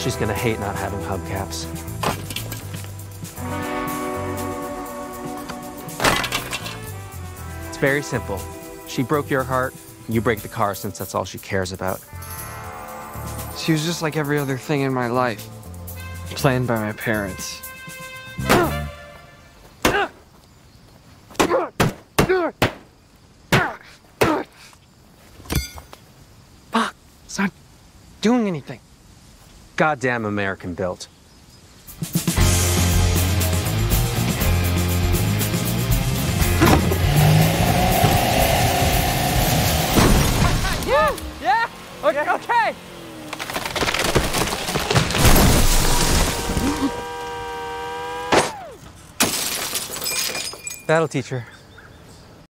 She's gonna hate not having hubcaps. It's very simple. She broke your heart, you break the car since that's all she cares about. She was just like every other thing in my life. Planned by my parents. Fuck, it's not doing anything. Goddamn American built. Yeah? Okay. That'll teach her.